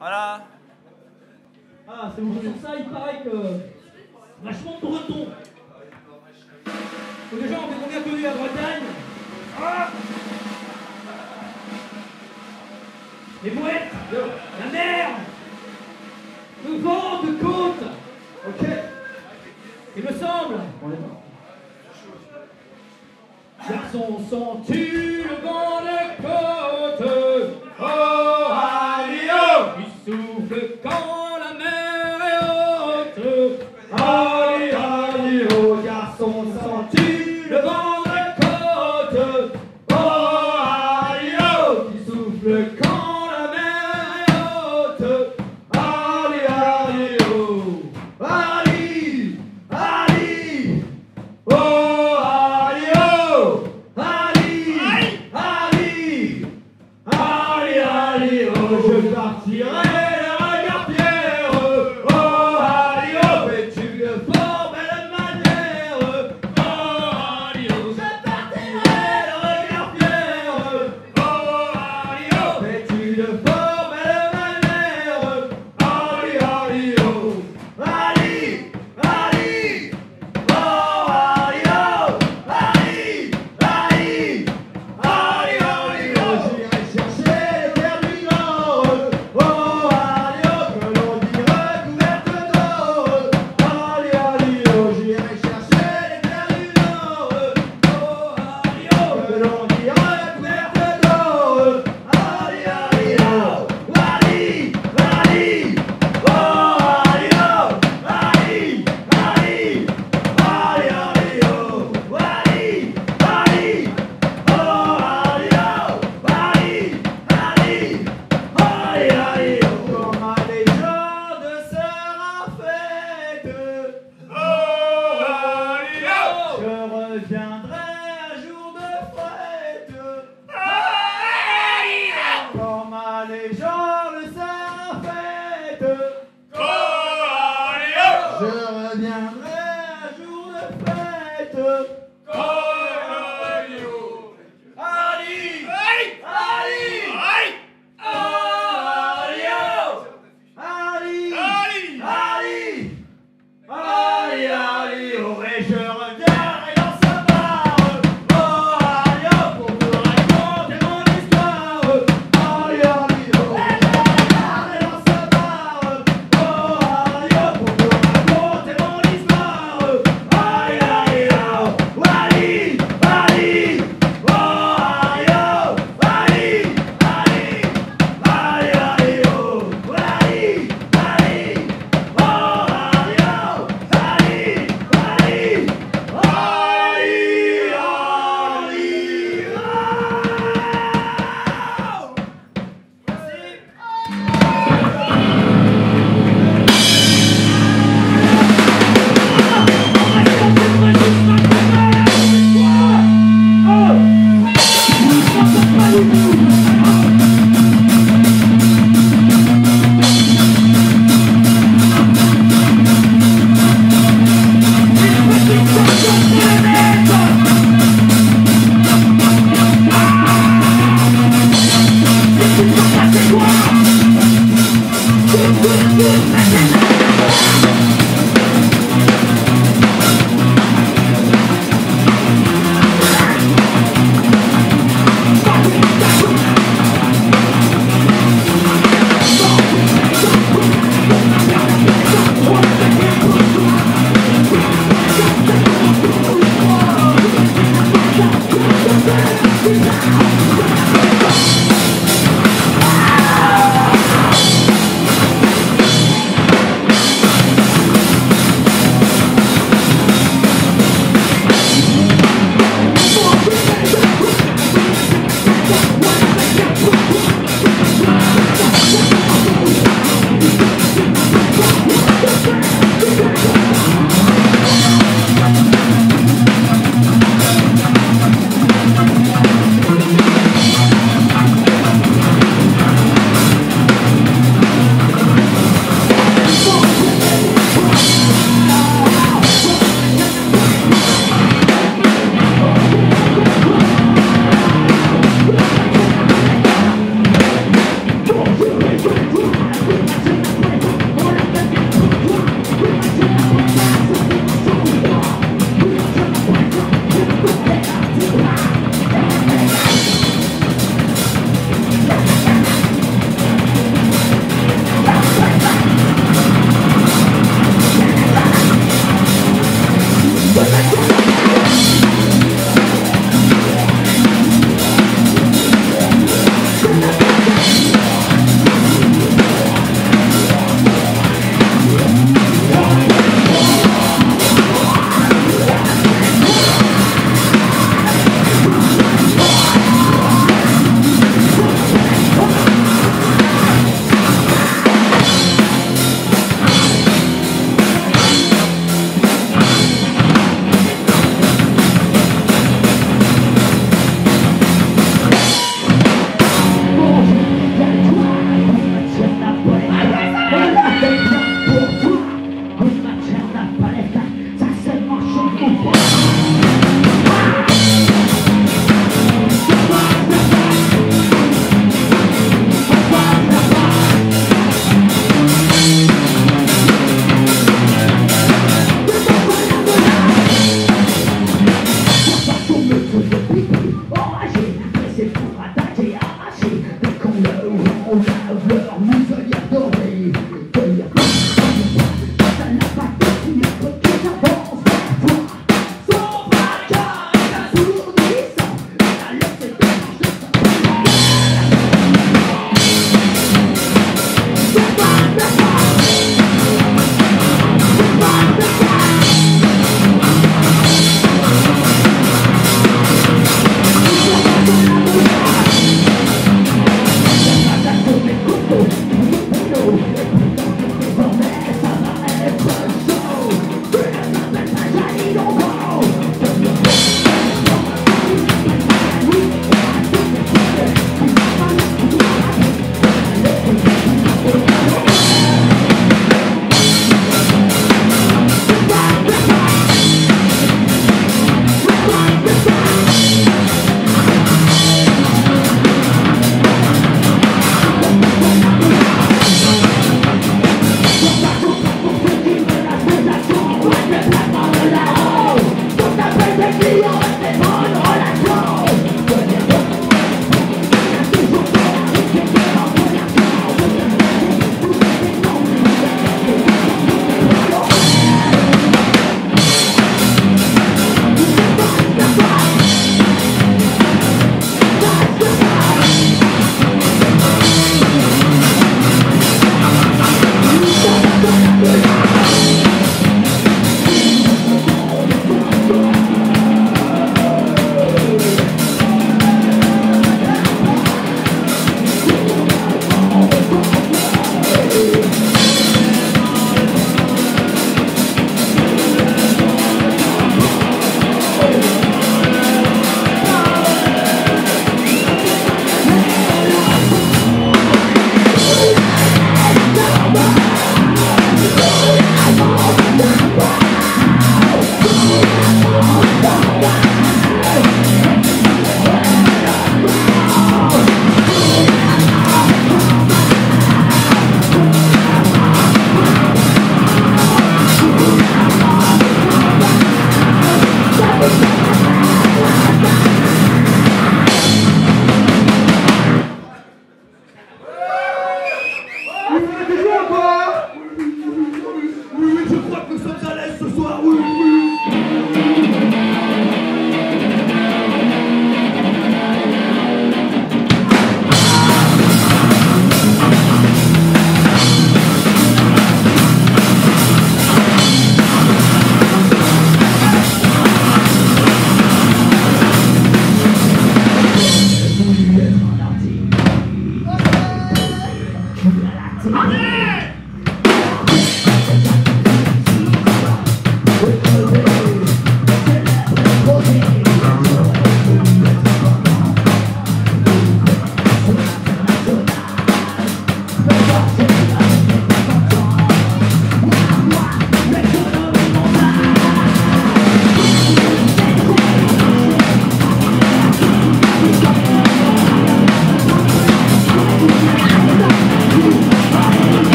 Voilà. Ah, c'est bon, sur ça, il paraît que... Vachement de Bretons. Donc déjà, on est bien connu à Bretagne. Ah, les mouettes, la mer, le vent de côte. Ok. Il me semble. Garçon, sens-tu le vent de côte? Oh, allez-oh, il souffle quand la mer est haute. Allez, allez-oh, garçon, sens-tu le vent de côte? Oh, allez-oh, il souffle quand la mer est haute. Allez, allez-oh, allez, allez, oh, allez-oh, allez, allez, allez, allez-oh, je partirai les regards fiers. Oh, allez-oh, fais-tu de fort belle manière. Oh, allez-oh, je partirai les regards fiers. Oh, allez-oh, fais-tu de fort belle manière. Allez, allez-oh, allez, allez, oh, allez-oh, allez, allez, allez, allez-oh, j'irai chercher les terres du Nord. Oh, allez-oh, que l'on dit recouverte d'or. Allez, allez-oh, j'irai chercher les terres du Nord. Oh, allez-oh, que l'on dit recouverte d'or. Allez, allez-oh, allez, allez, oh, allez-oh, allez, allez, allez, allez-oh, allez, allez, oh, allez-oh, allez, allez, allez, allez-oh, comme à des gens de Serafette. Oh, allez-oh, je reviendrai un jour de fête. Allez-oh, comme à des gens de Serafette. Oh, allez-oh, je reviendrai un jour de fête. Oh, allez-oh, allez, allez, allez, oh, allez-oh, allez, allez, allez, allez-oh, et je reviendrai dans sa barre. Oh, allez-oh, pour vous raconter mon histoire. Allez, allez-oh, et je reviendrai dans sa barre. Oh, allez-oh, pour vous raconter mon histoire. Allez, allez-oh, allez, allez, oh, allez-oh, allez, allez, allez, allez-oh, allez, allez, oh, allez-oh, allez, allez,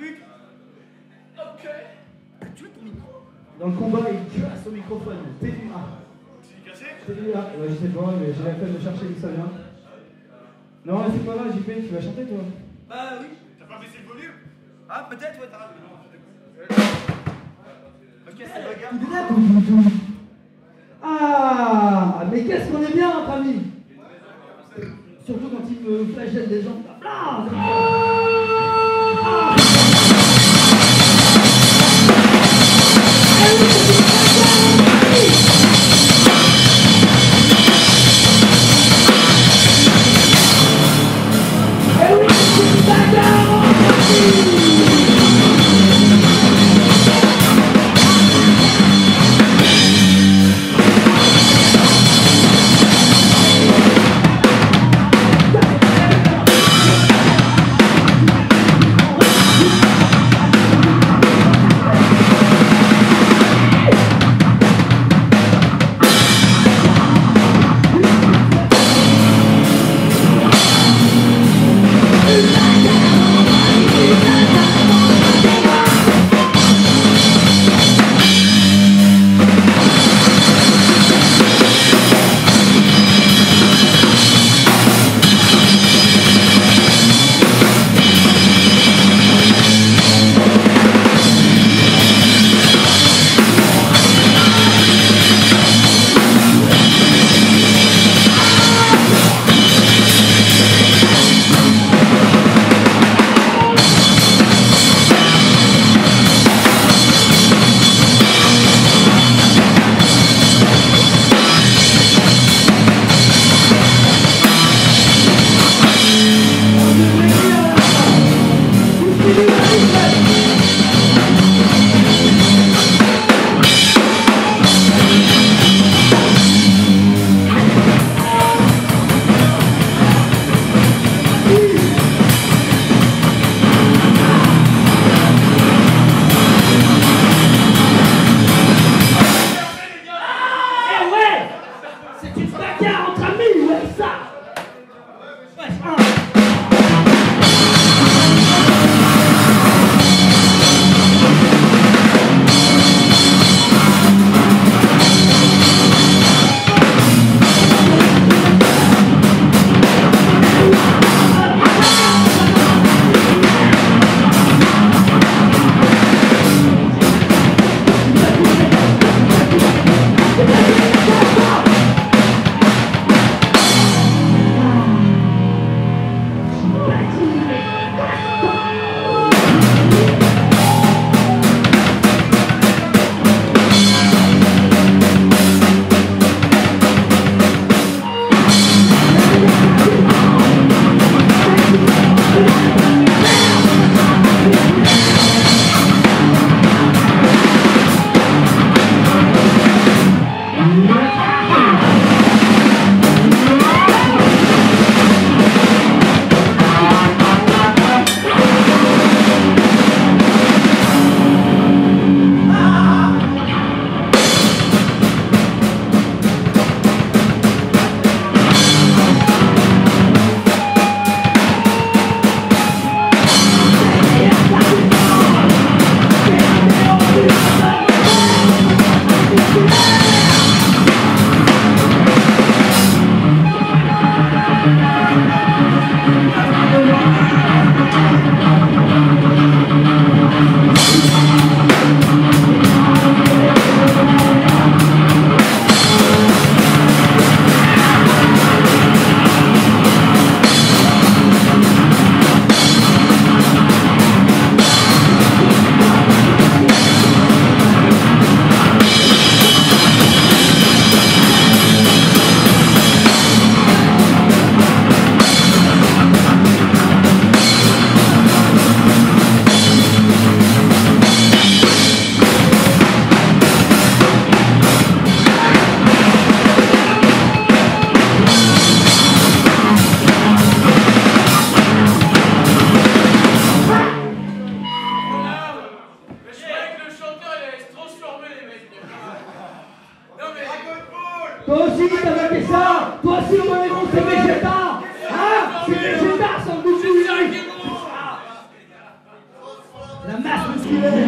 truc. Ok. Tu veux ton micro? Dans le combat, il casse au microphone. TUA. C'est cassé? TUA. Ouais, je sais pas, mais j'ai la flemme de chercher d'où ça vient. Non, mais c'est pas grave, JP, tu vas chanter toi? Bah oui. T'as pas baissé le volume? Ah, peut-être, ouais, t'as raison. Ok, c'est bagarre. Ah, mais qu'est-ce qu'on est bien entre amis. Surtout quand il me flagelle des gens. Ah, Toi aussi, t'as vaqué ça. Toi aussi, le bon héros, c'est Vegeta. Hein? C'est Vegeta, sans doute. La masse musculaire.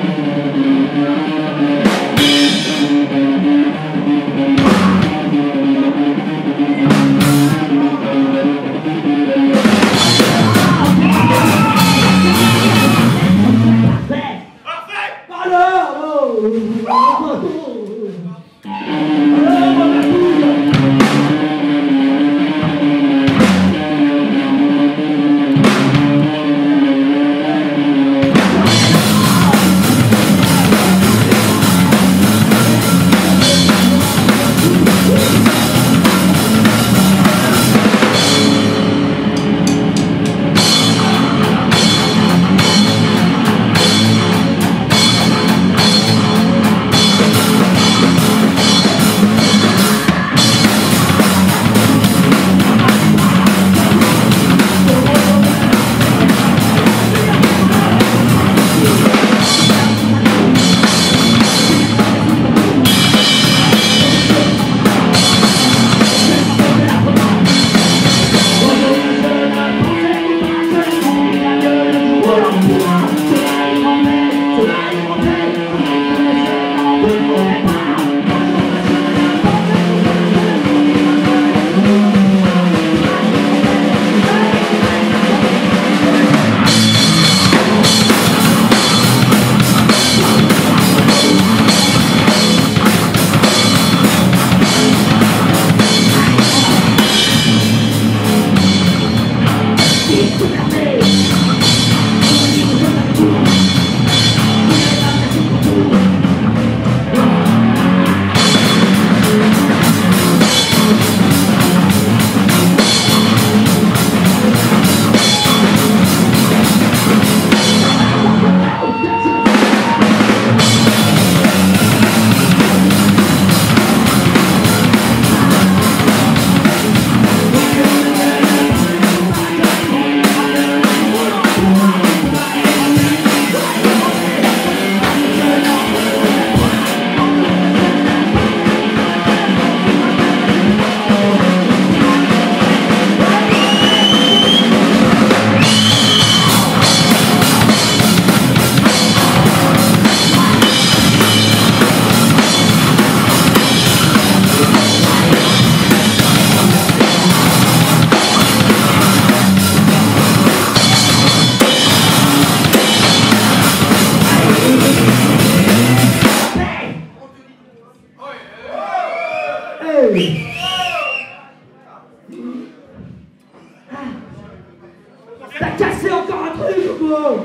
T'as cassé encore un truc ou quoi?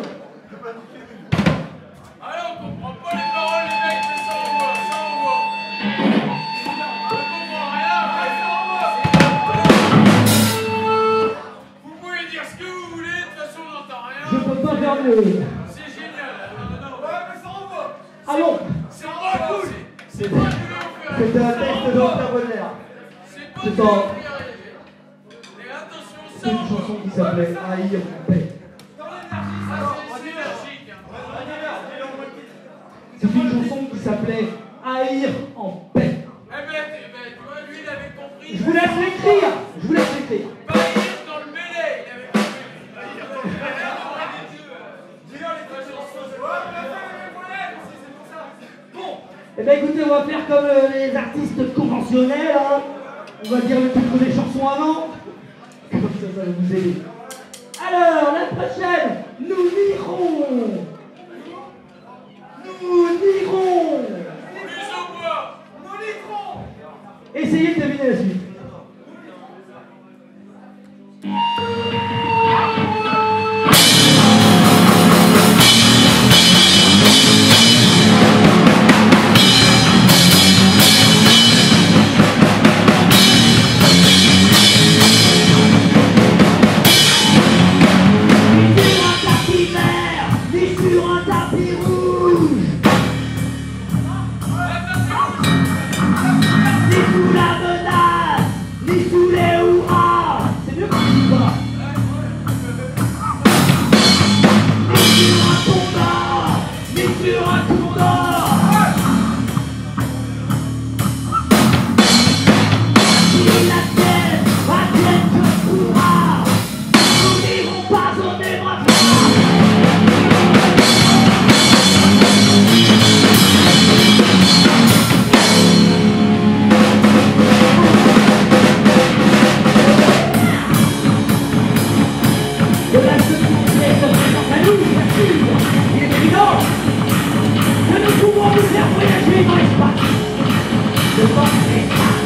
Allez, on comprend pas les paroles, les mecs, mais ça on voit, ça on voit. On comprend rien, vous pouvez dire ce que vous voulez, de toute façon on n'entend rien. Je peux pas faire mieux. C'est génial. Ouais, mais ça on voit. Allons. C'est pas cool. C'est pas cool. C'était un test de vocabulaire. C'est pas C'est cool. pas- Et attention, ça C'est une on voit. chanson qui s'appelait Haïr en paix. C'est énergique. C'est une chanson qui s'appelait Haïr en paix. Eh ben, tu vois, lui il avait compris. Je vous laisse l'écrire. Je vous laisse l'écrire. Pas rire dans le mêlée, il avait compris. Eh bien écoutez, on va faire comme les artistes conventionnels, hein. On va dire le titre des chansons avant. Comme ça, ça va vous aider. Alors, la prochaine, nous lirons. Nous lirons. Plus au bois. Nous litrons. Essayez de deviner la suite. L'issue Vite dans l'espace. Devant l'espace.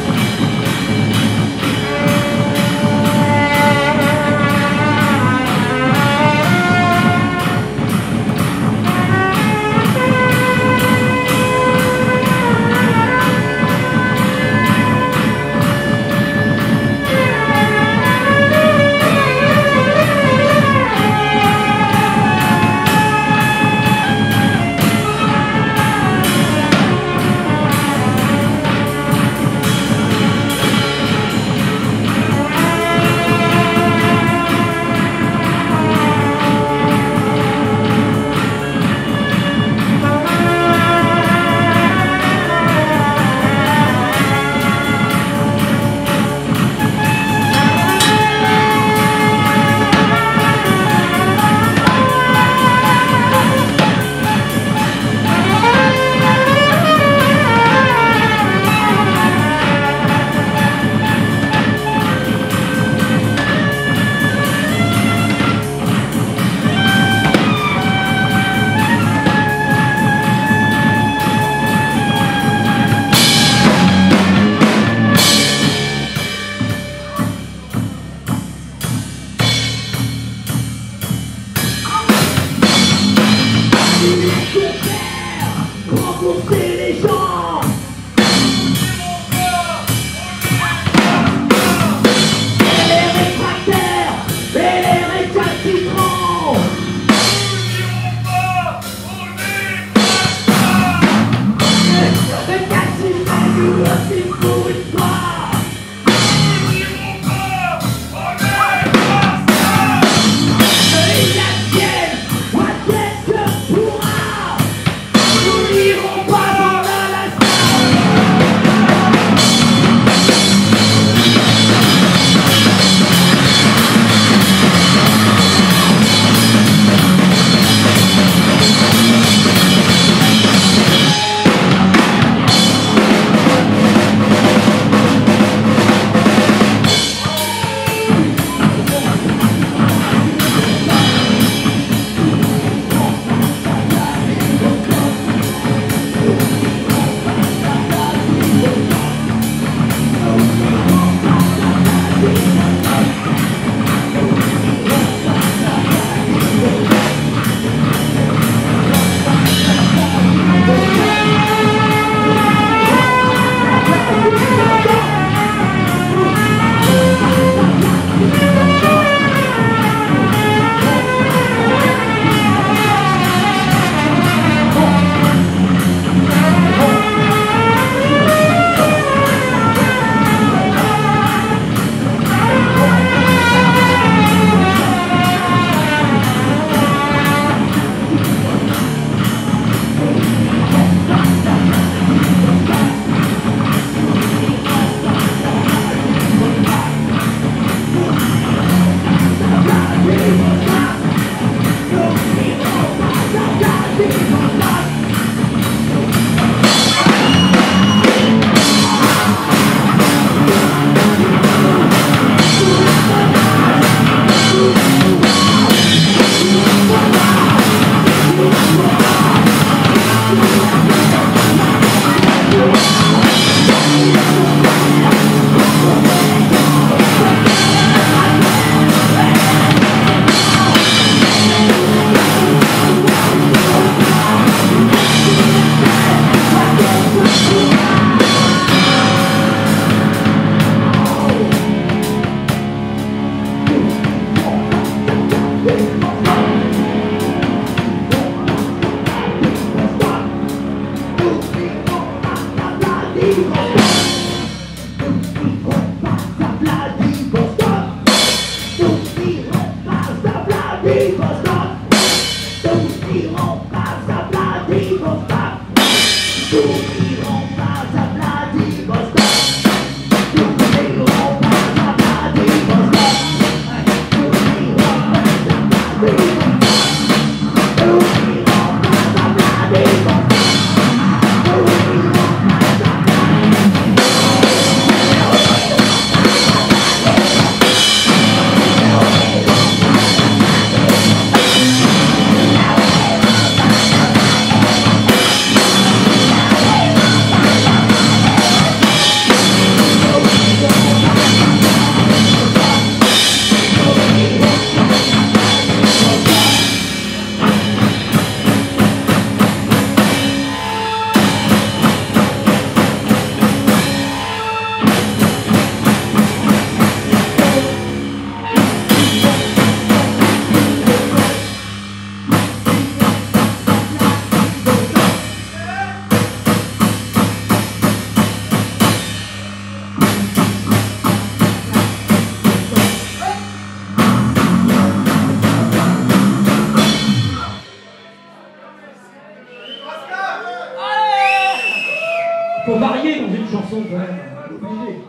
Faut varier dans une chanson quand même. Obligé.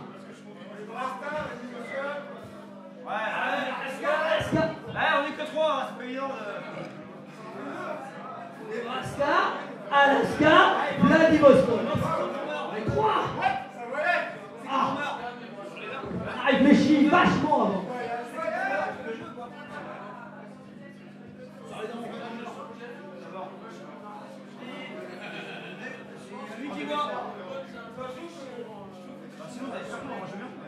On est que 3, c'est pas évident. Nebraska, Alaska, Vladivostok. Les 3. Ah, réfléchis vachement avant. Celui qui voit. Sinon, vous allez faire moi je viens.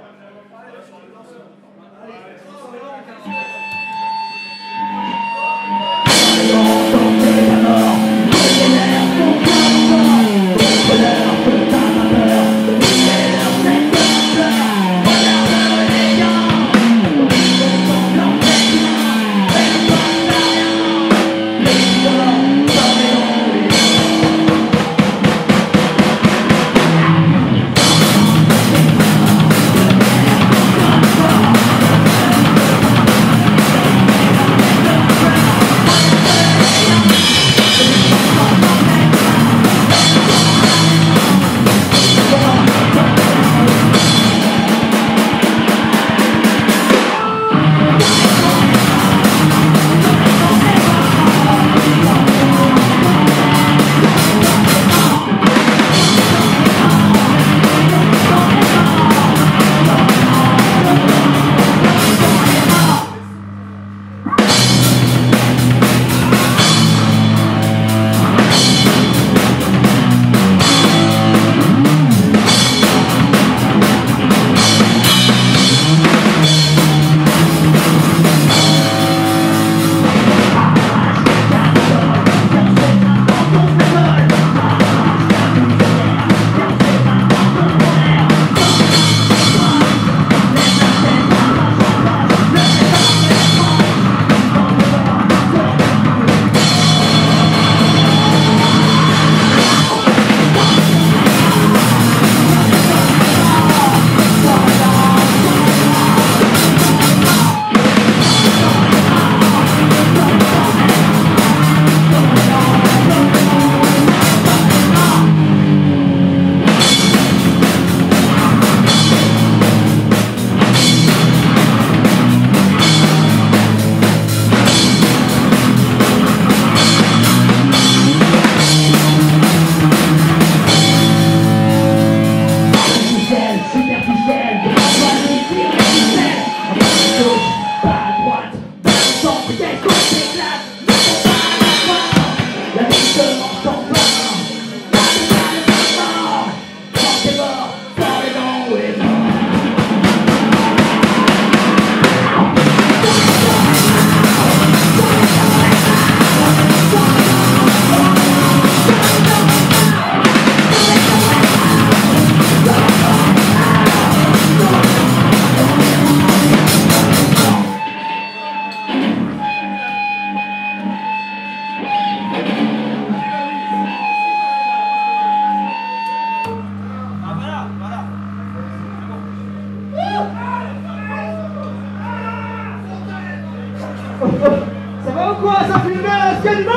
Ça va ou quoi? Ça filme anciennement.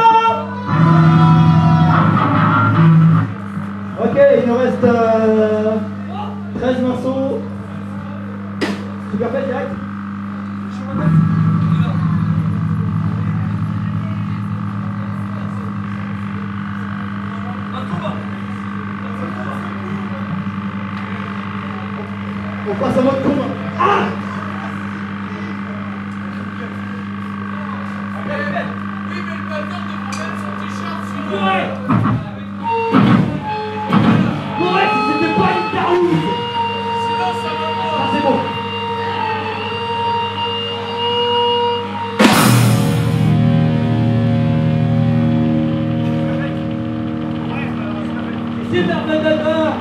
Ok, il nous reste 13 morceaux. Super fait direct. On passe à mode commun. Ah! Oui, mais le batteur devrait mettre son t-shirt sur le... Ouais! Ouais, si c'était pas une carouse! Sinon, ça va Ah, pas. c'est bon. Super batteur!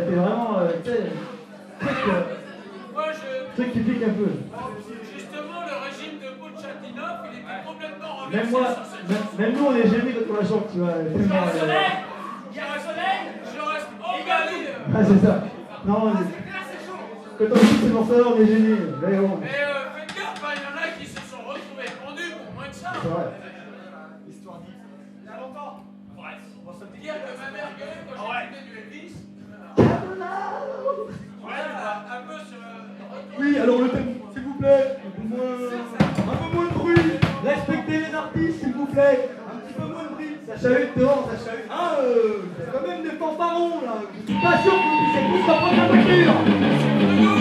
t'es vraiment, tu sais, Moi, truc qui pique un peu. justement, le régime de Poutchatinov, il était complètement renversé Même moi, sur cette même nous on est gênés quand on la chante, tu vois. Il y a un soleil. Je reste emballé. Ah, c'est ça. Non, quand on écoute ces morceaux-là, on est gênés. Mais bon. Mais faites gaffe, il y en a qui se sont retrouvés pendus pour moins de ça. C'est vrai. Histoire d'Yves. Il y a longtemps. Bref, on va se dire. Dire que ma mère gueulait quand j'écoutais du Elvis. Ouais, Un peu sur Oui, alors le thème, s'il vous plaît, un peu moins de bruit. Respectez les artistes, s'il vous plaît. Un petit peu moins de bruit. Ça chahute dehors, ça chahute. Ah, il y a quand même des fanfarons là. Je suis pas sûr que vous puissiez tous reprendre la voiture.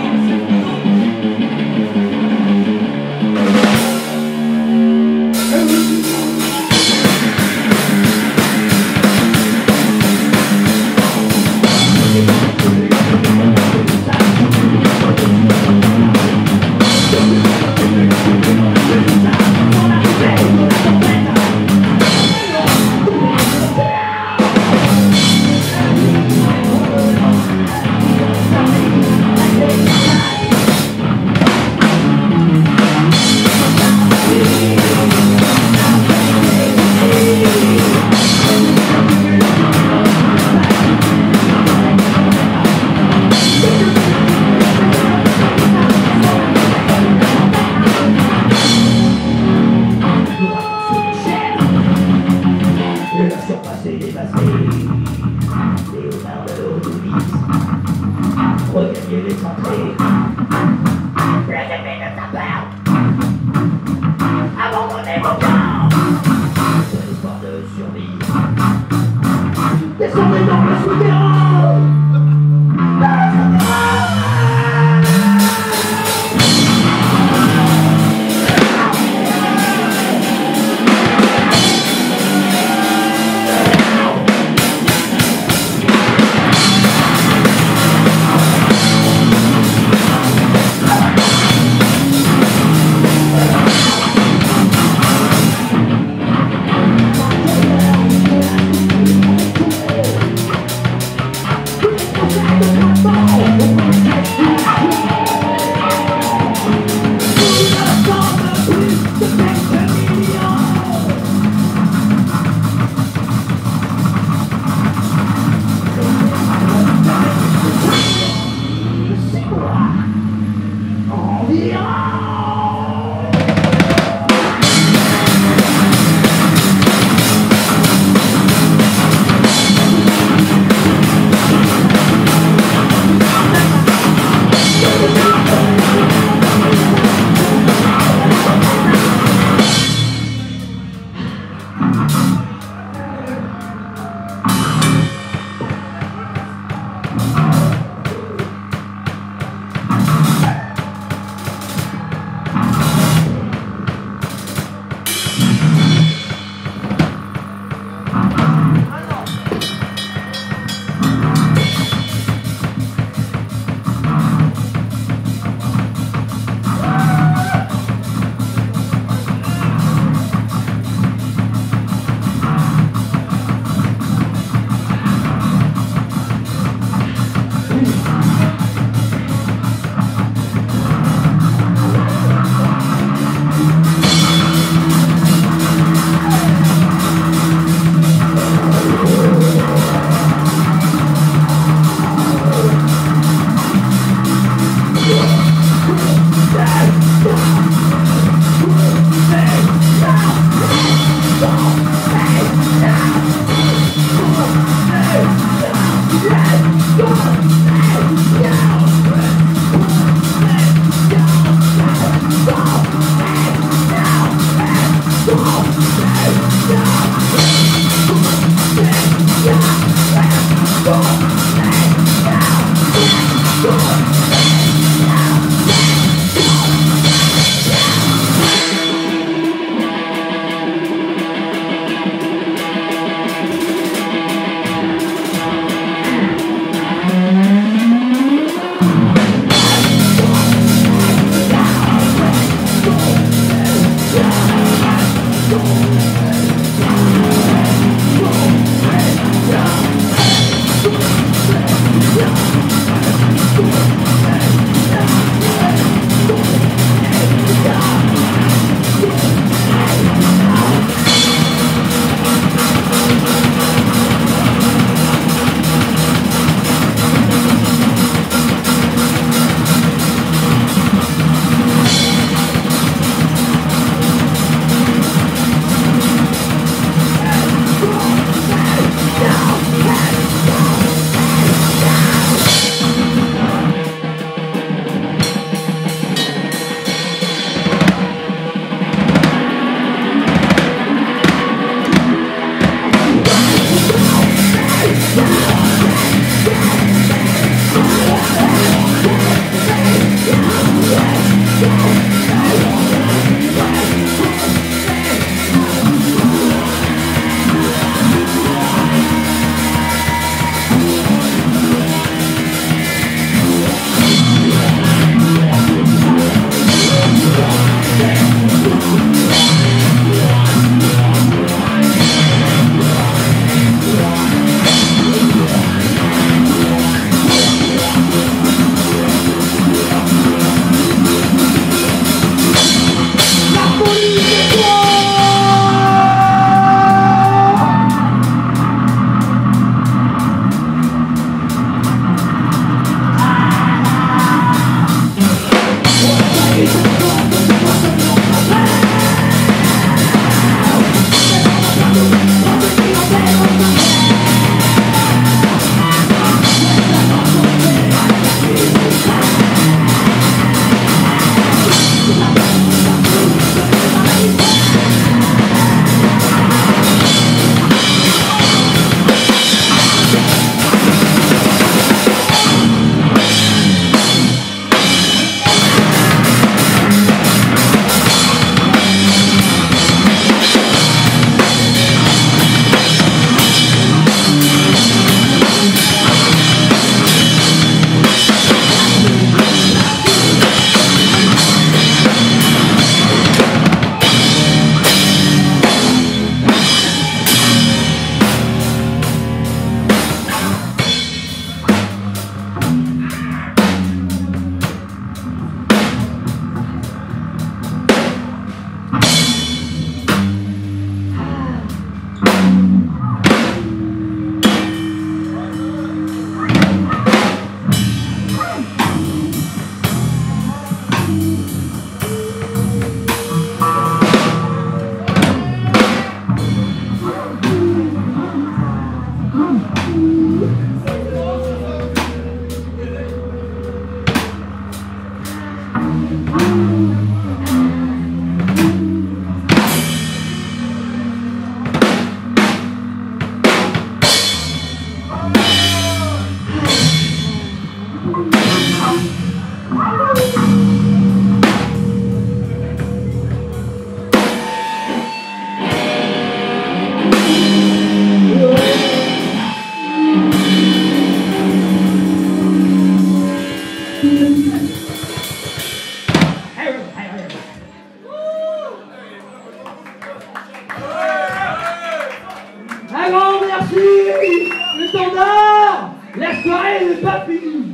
Un grand merci, le standard, la soirée n'est pas finie.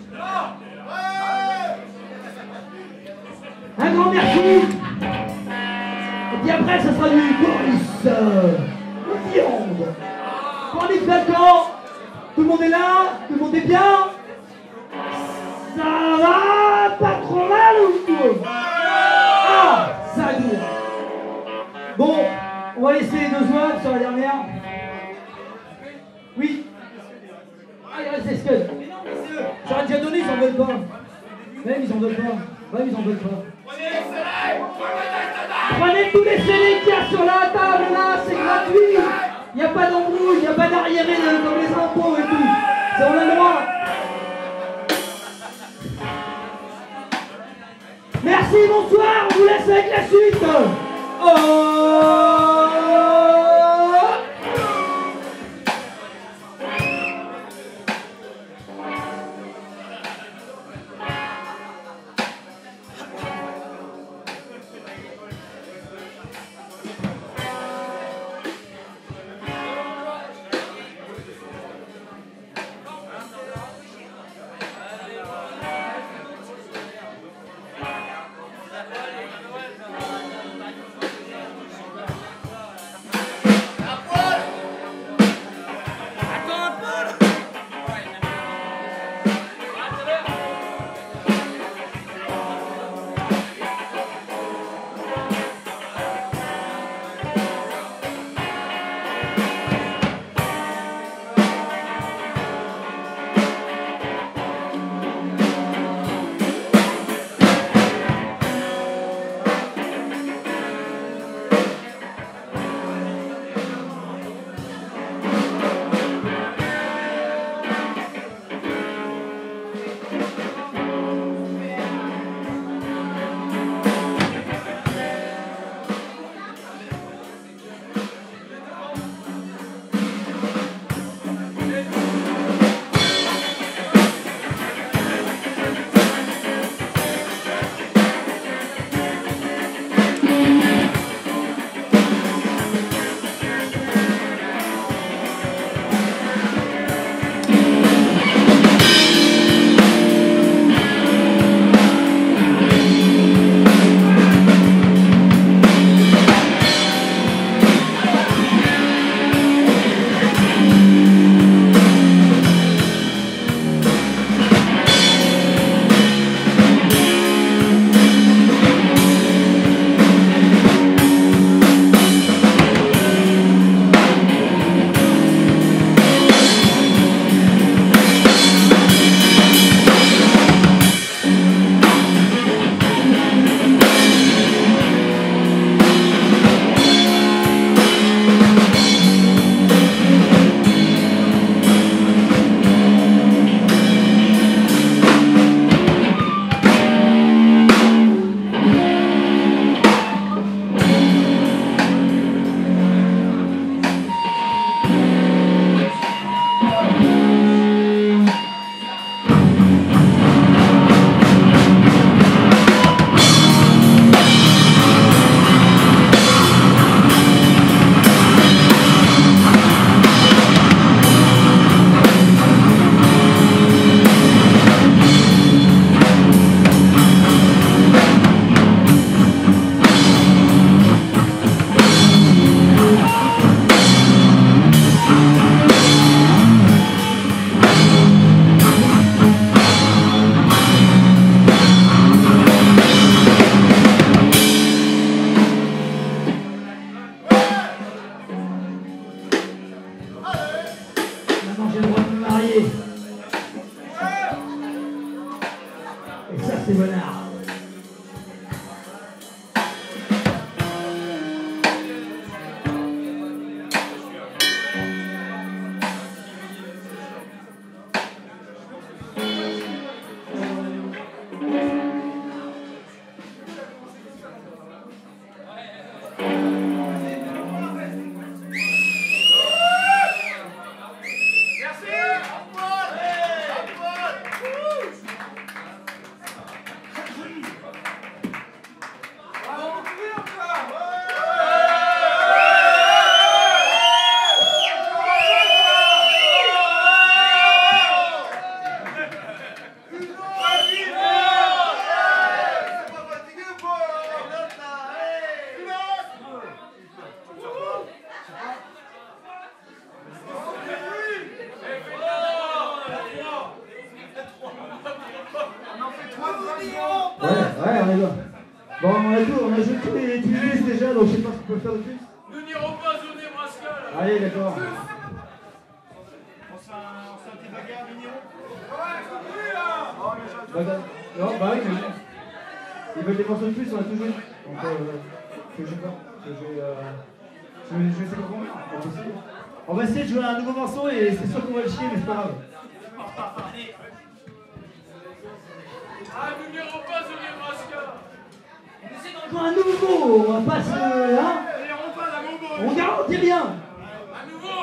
Un grand merci. Et puis après, ça sera du Boris, le viande. Chronique Falcan, tout le monde est là, tout le monde est bien. Ça va pas trop mal ou quoi? Ah, ça dure. Bon, on va laisser les deux joueurs sur la dernière. Oui. Ah, il reste des scuds. J'aurais déjà donné, ils en veulent pas. Même ils en veulent pas. Même ils en veulent pas. Prenez tous les CD qu'il y a sur la table là, c'est gratuit. Il n'y a pas d'embrouille, il n'y a pas d'arriéré comme les impôts et tout. C'est on a le droit. Merci, bonsoir, on vous laisse avec la suite. Oh. c'est Bonnard. d'accord. Bon, on a joué tous les listes déjà, donc je sais pas ce qu'on peut faire de plus. Nous n'irons pas au Nebraska là. Allez, d'accord. On se fait un petit bagarre mignon. Non, bah oui, mais ils veulent des morceaux de plus, on a tout joué. Donc, je sais pas. Je vais essayer de comprendre. On va essayer de jouer un nouveau morceau et c'est sûr qu'on va le chier, mais c'est pas grave. Ah, nous n'irons pas au Nebraska. Un nouveau, on va pas se. Hein, on garantit rien. À nouveau.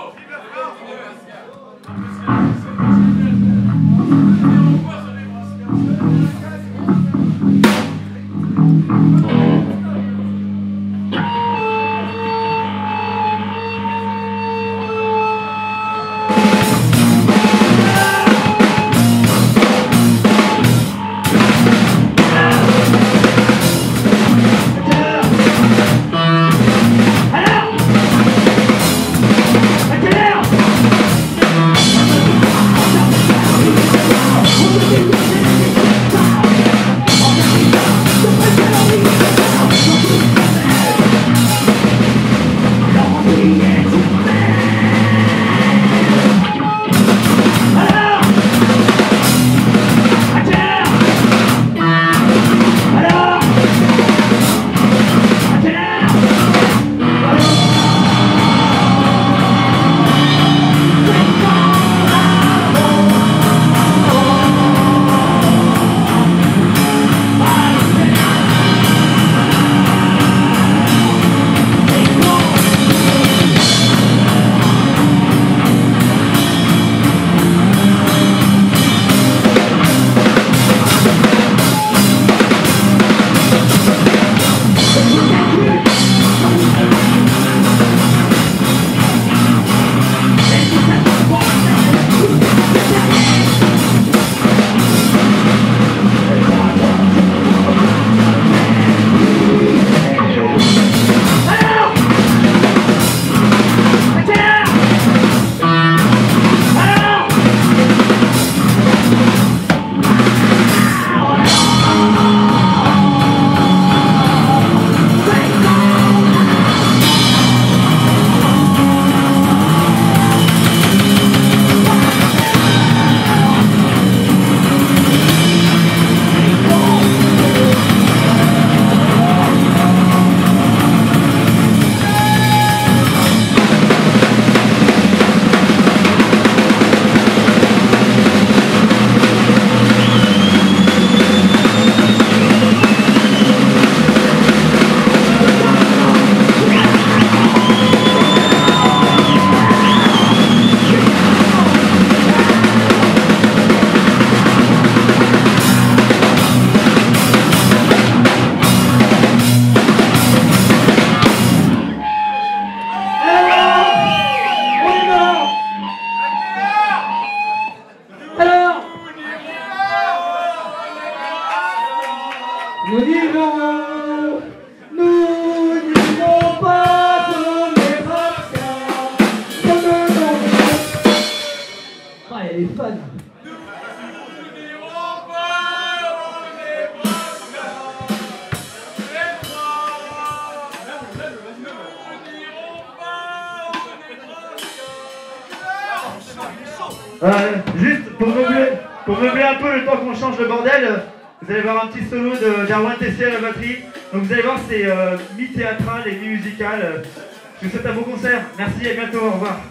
Juste pour meubler un peu le temps qu'on change le bordel, vous allez voir un petit solo d'Arwan Tessier à la batterie. Donc vous allez voir, c'est mi-théâtral et mi-musical. Je vous souhaite un beau concert. Merci, à bientôt, au revoir.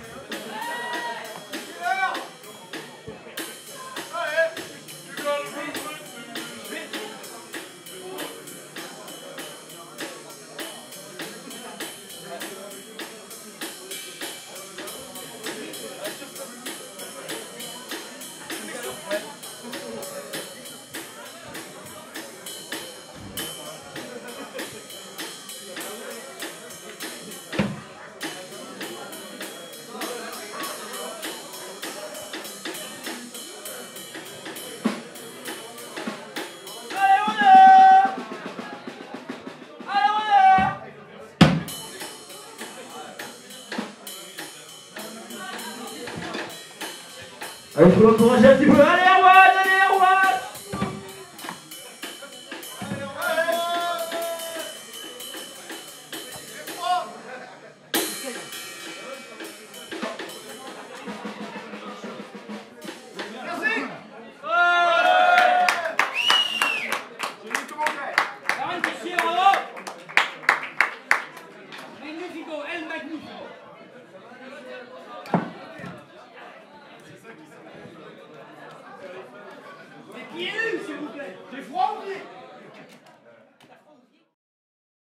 Il faut l'encourager un petit peu. Allez, Arwan! Allez, Arwan! magnifique.